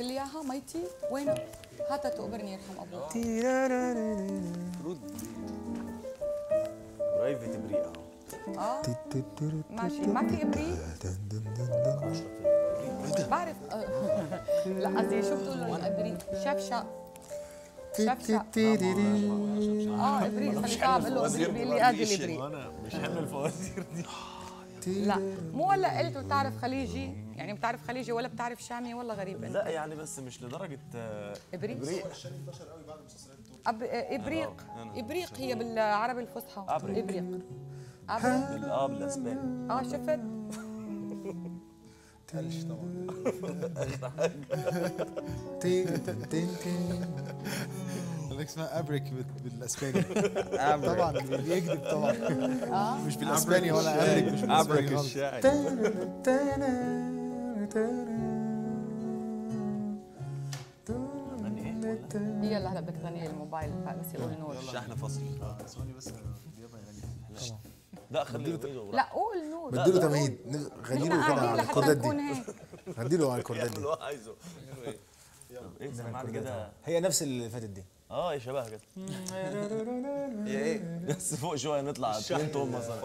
جبت لي اياها ميتي وينها؟ هاتها تقبرني يرحم ابوك. برايفت بريئة ماشي. ما في ابريق؟ بعرف. لا قصدي شو بتقولوا الابريق؟ شفشق شفشق. ابريق. خلي تعب قول له ابريق بيقول لي ادي الابريق. انا مش حمل الفوازير دي. لا مو ولا قلت بتعرف خليجي، يعني بتعرف خليجي ولا بتعرف شامي ولا غريب انت؟ لا يعني بس مش لدرجة ابريق. ابريق. ابريق ابريق هي بالعربي الفصحى. ابريق. بالاسباني. شفت؟ تلش طبعا. لك اسمها ابريك بالاسباني. طبعا بيكذب طبعا. مش بالاسباني ولا ابريك. مش ابريك الشاي. يلا هلا بدك تغني الموبايل بس يقول نور. الشحن فصل. ثواني بس يغني. لا خليه لا قول نور. بديله تمهيد. غني له كده على الكوردات دي. هيك. غني له على الكوردات دي. اللي هو عايزه. ايه سمعني كده. هي نفس اللي فاتت دي. يا شباب كده. ايه بس فوق شويه نطلع 2 توم مثلا.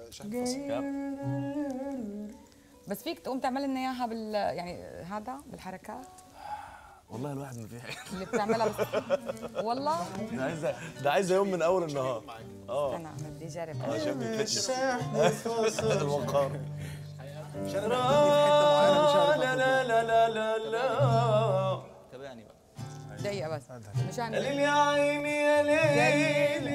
بس فيك تقوم تعمل لنا اياها يعني هذا بالحركات والله الواحد ما في حاجه اللي بتعملها بس. والله ده عايزه يوم من اول النهار. انا بدي اجرب. عشان بيتفتش الوقار. مش انا لا لا لا لا لا لا. تابعني بقى دقيقة بس مشان ليل يا عيني يا ليل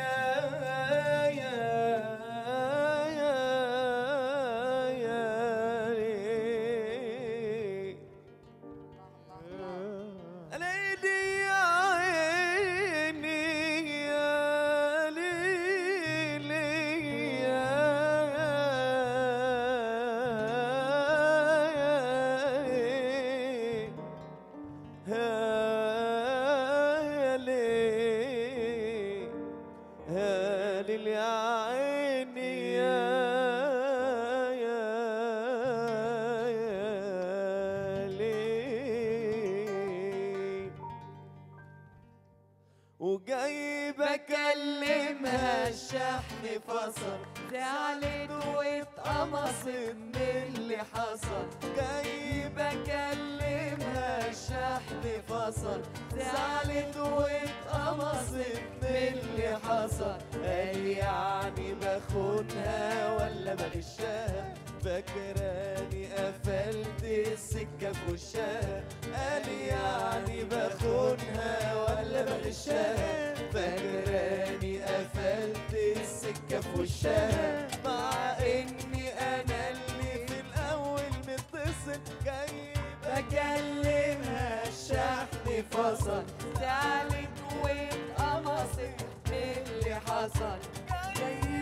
وجاي بكلمها الشحن فصل زعلت واتقمصت من اللي حصل. جاي بكلمها الشحن فصل زعلت واتقمصت من اللي حصل. قال يعني باخدها ولا بغشها فاكراني قفلت السكة في وشها. قال يعني باخدها ولا بغشها فاكراني قفلت السكة في وشها. مع اني انا اللي في الاول متصل جاي بكلمها الشحن فصل زعلت واتقمصت من اللي حصل. جاي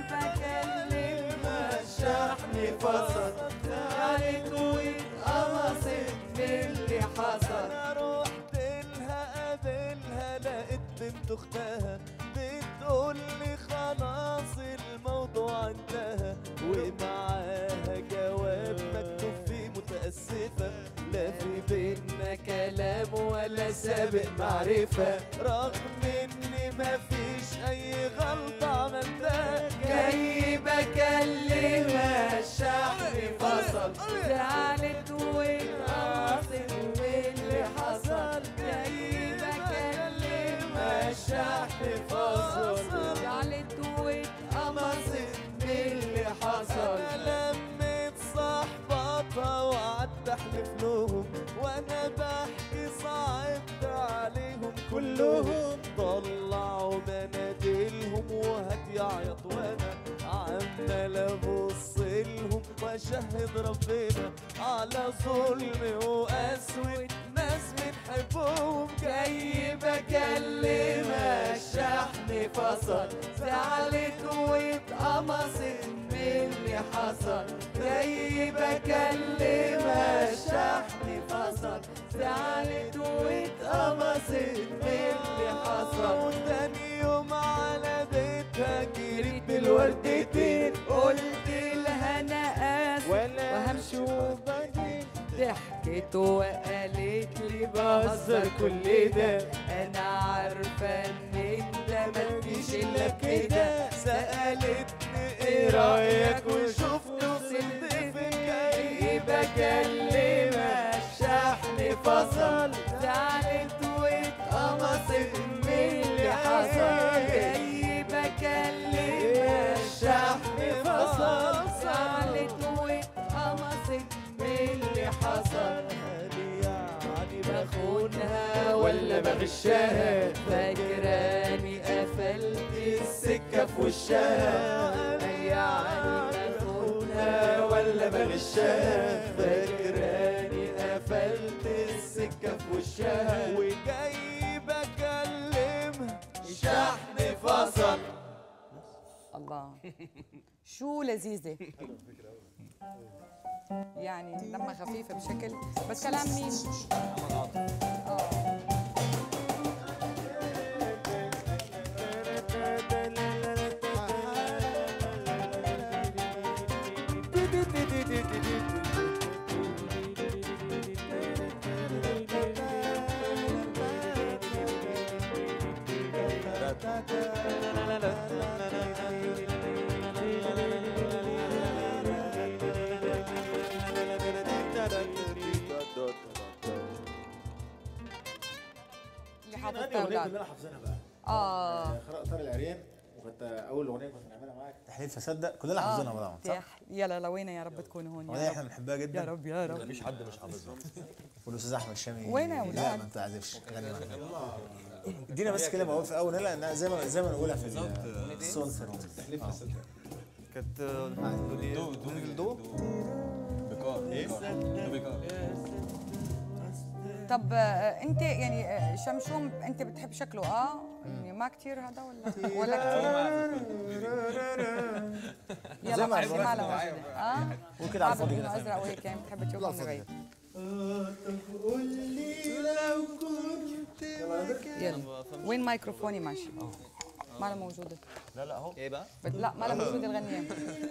بكلمها الشحن فصل زعلت واتقمصت من اللي حصل. انا رحت لها قابلها لقيت بنت اختها بتقولي خلاص الموضوع انتهى ومعاها جواب مكتوب فيه متأسفة لا في بينا كلام ولا سابق معرفة. رغم اني مفيش اي غلطة عملتها جاي بكلمها الشحن فصل زعلت واتقمصت من اللي حصل. جاي بكلمها الشحن فصل زعلت واتقمصت من اللي حصل. انا لميت صحباتها وقعدت احلف لهم وانا بحكي صعبت عليهم كلهم. طلعوا مناديلهم وهات يعيط وانا عمال ابص لهم واشهد ربنا على ظلم وقسوة ناس بنحبهم. جاي بكلمها الشحن فصل زعلت واتقمصت من اللي حصل. جاي بكلمها الشحن فصل زعلت واتقمصت من اللي حصل. وتاني يوم على بيتها جريت بالوردتين قلت لها انا اسف وهمشي وبعدين ضحكت وقالت لي بهزر كل ده، انا عارفه ان انت ما تجيش الا كده. سالتني ايه رايك وشفت وصلت فين، جاي بكلمها الشحن فصل، زعلت واتقمصت من اللي حصل. جاي بكلمها الشحن فصل، زعلت واتقمصت من اللي حصل. يعني بخونها ولا بغشها، فاكراني قفلت السكة في وشها. يعني بخونها ولا بغشها، فاكراني قفلت السكة في وشها. وجاي بكلمها الشحن فصل. الله شو لذيذة، يعني دمها خفيفة بشكل، بس كلام مين؟ اللي حافظتها اولاد كلنا حافظينها بقى. خرق طار العريان، وكانت اول اغنيه كنا بنعملها معاك تحليل فصدق، كلنا حافظينها طبعا صح؟ يلا لوينا يا رب تكونوا هون. اغنيه احنا بنحبها جدا يا رب يا رب. مفيش حد مش حافظها. والاستاذ احمد شامي وين يا ولاد؟ لا ما بتعزفش غني معانا. ادينا بس كده بقول في اول لانها زي ما نقولها في السونسر. تحليل فصدق كانت دو بكار ايه؟ دو بكار. طب انت يعني شمشوم انت بتحب شكله يعني ما كثير هذا ولا كثير؟ يلا ما له وكده على الفاضي كده ازرق وهيك يعني بتحب تشوفه من غير. قول لي لو كنت يلا وين مايكروفوني ماشي؟ ما له موجوده. لا اهو ايه بقى؟ لا ما له موجوده الغنيه.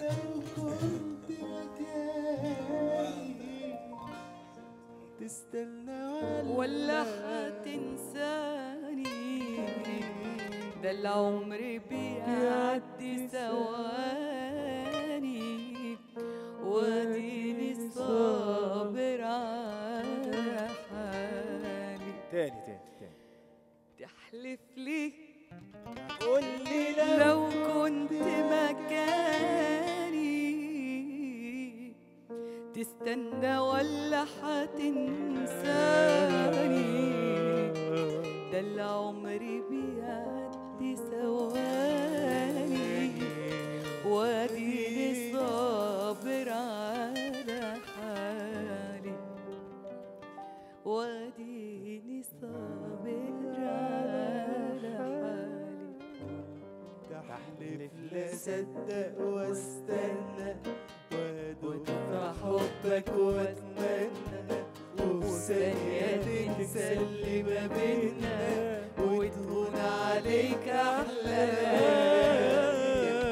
تستنى ولا هتنساني، ده العمر بيعدي ثواني، واديني صابر على حالي. تاني تحلف لي قول لي لو كنت مكاني، تستنى ولا هتنساني، ده العمر بيعدي ثواني، واديني صابر على حالي، واديني صابر على حالي. تحلف لا صدق واستنى، وادوب في حبك واتمنى، وفي ثانية تنسى اللي ما بينا، وتهون عليك أحلام.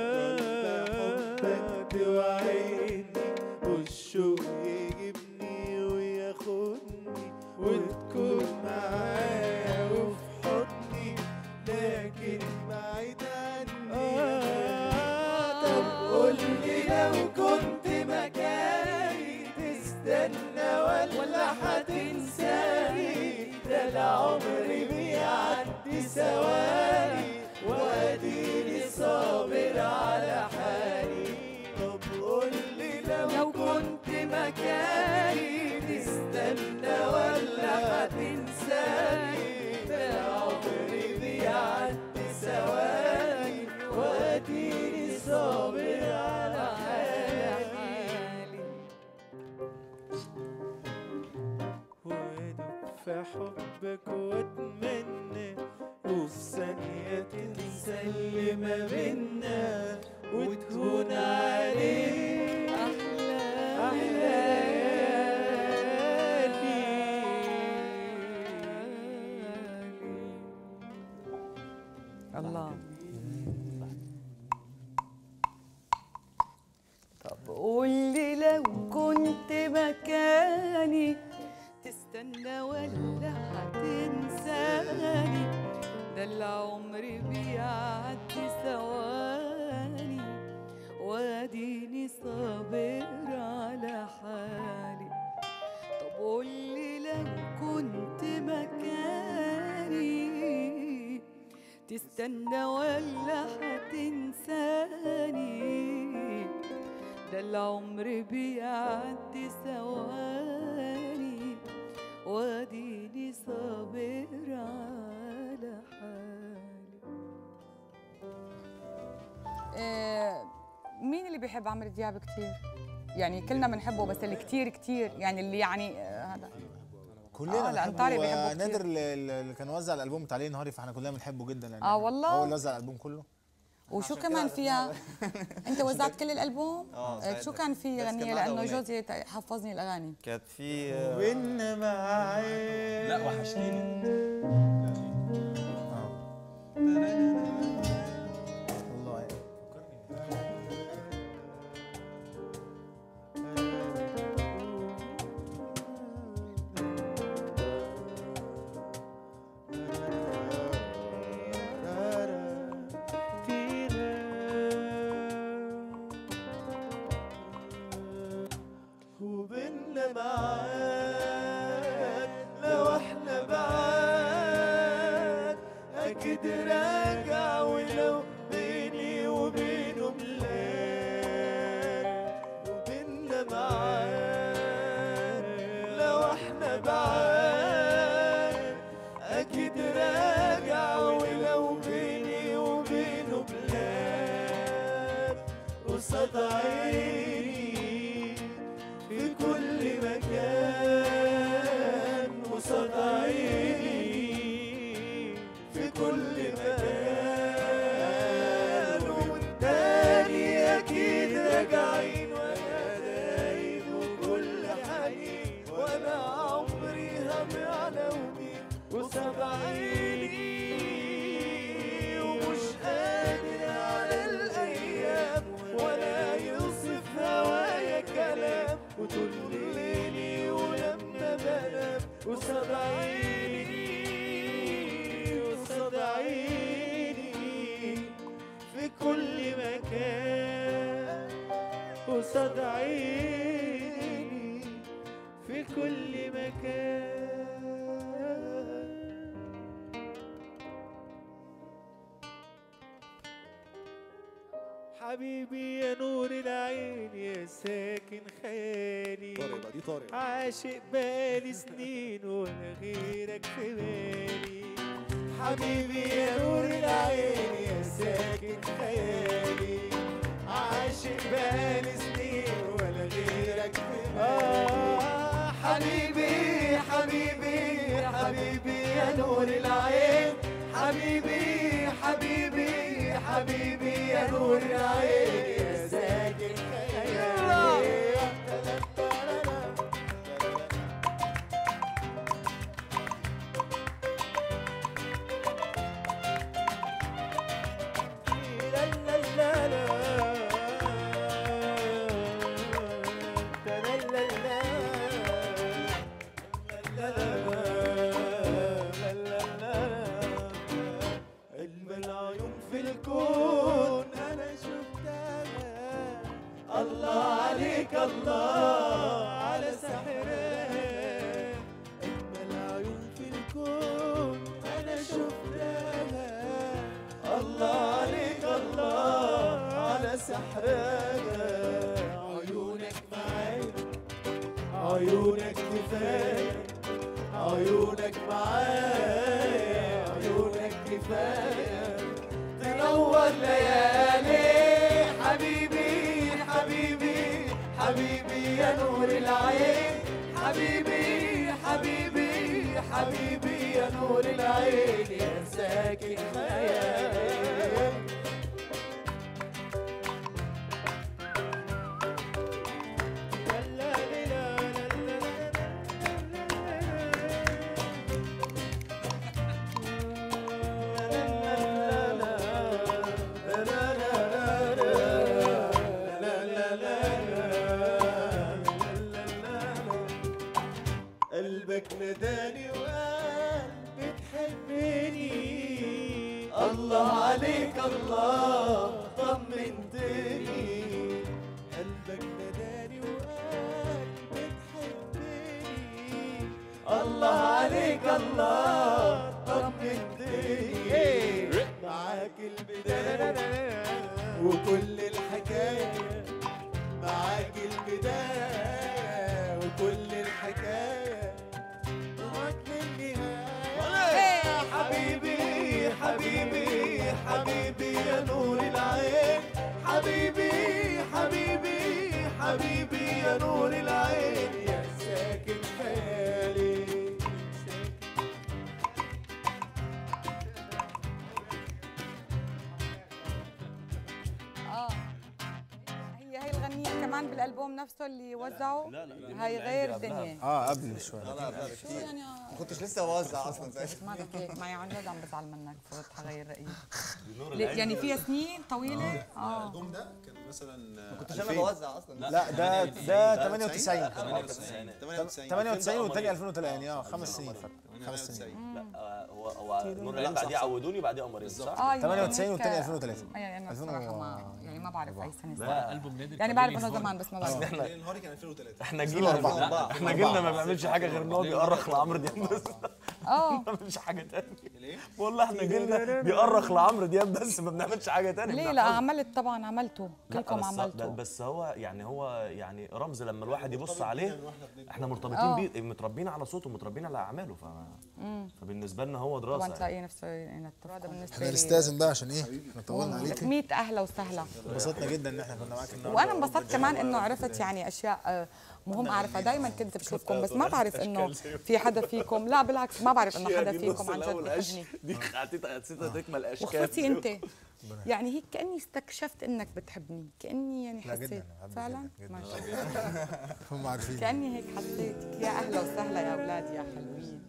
حبك توعدني والشوق يجيبني وياخدني، وتكون معايا وفي حضني، لكن بعيد عني. طب قولي لو كنت مكاني، تستنى ولا هتنساني، ده العمر بيعدي ثواني، واديني صابر على حالي. طب قولي لو كنت مكاني، تستنى ولا هتنساني، ده العمر بيعدي ثواني، واديني صابر على حالي. وادوب في حبك واتمنى، وفي ثانية تنسى اللي ما بينا، وتهون عليك أحلامي. الله. طب قولي لو كنت مكاني، تستنى ولا هتنساني؟ ده العمر بيعدي ثواني واديني صابر على حالي. طب قولي لو كنت مكاني تستنى ولا هتنساني؟ ده العمر بيعدي ثواني واديني صابر على حالي. مين اللي بيحب عمرو دياب كتير؟ يعني كلنا بنحبه بس اللي كتير كتير يعني اللي يعني هذا كلنا لأن طارق بيحبه بنحبه. كتير. نادر اللي كان وزع الالبوم بتاع ليه نهاري، فاحنا كلنا بنحبه جدا يعني. والله هو اللي وزع الالبوم كله. وشو كمان فيها؟ انت وزعت كل الالبوم؟ ساعتها. شو كان في بس كان غنية؟ معنا لانه أغنية. جوزي حفظني الاغاني. كانت في وإن معاك لا وحشتيني. والله وبيننا معاد لو احنا بعاد اكيد راجع، ولو بيني وبينه بلاد. وبيننا معاد لو احنا بعاد اكيد راجع، ولو بيني وبينه بلاد. قصاد عيني في كل مكان، قصاد عيني في كل مكان. والتاني أكيد راجعين وأنا دايب وكل حنين، وأنا عمري هضيع لو مين قصاد عيني. ومش قادر على الأيام ولا يوصف هوايا كلام، وطول ليلي ولما بنام قصاد عيني، قصاد عيني في كل مكان، قصاد عيني في كل مكان. حبيبي يا نور العين يا ساكن خيالي، عاشق بالي سنين ولا غيرك في بالي. حبيبي يا نور العين يا ساكن خيالي، عاشق بالي سنين ولا غيرك في بالي. حبيبي حبيبي حبيبي يا نور العين، حبيبي حبيبي حبيبي يا نور العين يا ساكن خيالي. أجمل عيون في الكون أنا شفتها، الله عليك الله على سحرها. أجمل عيون في الكون أنا شفتها، الله عليك الله على سحرها. عيونك معايا عيونك كفاية، عيونك معايا عيونك كفاية، تنور ليالي. حبيبي حبيبي حبيبي يا نور العين، حبيبي حبيبي حبيبي يا نور العين يا ساكن خيالي. قلب قلبك نداني وقال بتحبني. الله عليك الله طمنتني. قلبك نداني وقال بتحبني. الله عليك الله طمنتني. معاك البداية وكل الحكاية. معاك البداية وكل الحكاية. معاك النهاية. حبيبي حبيبي حبيبي يا نور العين. حبيبي حبيبي حبيبي يا نور العين. يا ساكن خيالي. هي الغنية كمان بالألبوم نفسه اللي وزعه. هاي غير الدنيا. قبل شويه. شو يعني ما كنتش لسه بوزع اصلا ساعتها. ما بدك هيك معي عن جد عم بزعل منك فوت حغير رأيي. يعني فيها سنين طويلة. الالبوم ده كان مثلا كنتش انا بوزع اصلا. لا ده 98 98 والتاني 2003 يعني 5 سنين فرق. 5 سنين. لا هو نور العين بعديه عودوني بعديه قمرين صح؟ 98 والتاني 2003. يعني بصراحة ما بعرف أي سنة. لا ألبوم نادر يعني بعرف إنه زمان بس ما بعرف. نهاري كان 2003. احنا جيلنا ما بيعملش حاجه غير ان هو بيأرخ لعمرو دياب بس. ما بنعملش حاجه تانية. والله احنا جيلنا بيأرخ لعمرو دياب بس ما بنعملش حاجه تانية. ليه لا عملت طبعا عملته كلكم عملتوا. بس هو يعني رمز لما الواحد يبص عليه. احنا مرتبطين بيه متربيين على صوته متربيين على اعماله فبالنسبه لنا هو دراسه. طبعا تلاقي نفسه هذا بالنسبه احنا لي. نستاذن بقى عشان ايه؟ احنا طولنا عليك. 100 اهلا وسهلا. انبسطنا جدا ان احنا كنا معاك النهارده. وانا انبسطت كمان انه عرفت يعني اشياء مهم اعرفها. دايما كنت بشوفكم بس ما بعرف انه في حدا فيكم. لا بالعكس ما بعرف انه حدا فيكم عن جد بيحبني. دي حسيتها تكمل اشكال. وخصوصي انت يعني هيك كاني استكشفت انك بتحبني. كاني يعني لا جداً، حسيت بحبك فعلا جداً، ما شاء الله. هم عارفين. كاني هيك حسيتك. يا اهلا وسهلا يا اولاد يا حلوين.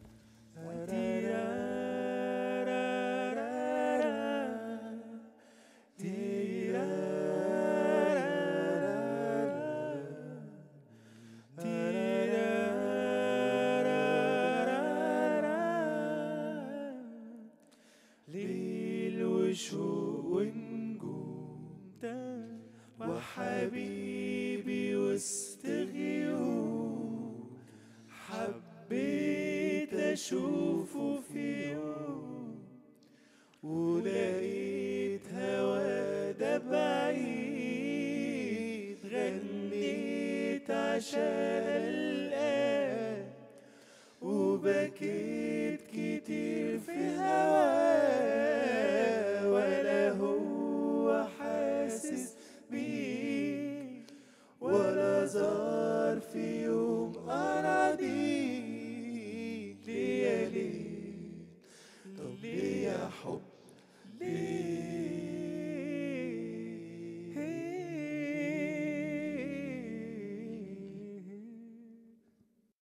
ليل وشوق ونجوم وحبيبي وسط غيوم. حبيت اشوفه في يوم ولقيت هوا ده بعيد. غنيت عشان القاه وبكيت كتير في هواه. ولا هو حاسس بيه ولا زار في يوم أراضيك. ليه يا ليه؟ طب ليه يا حب؟ ليه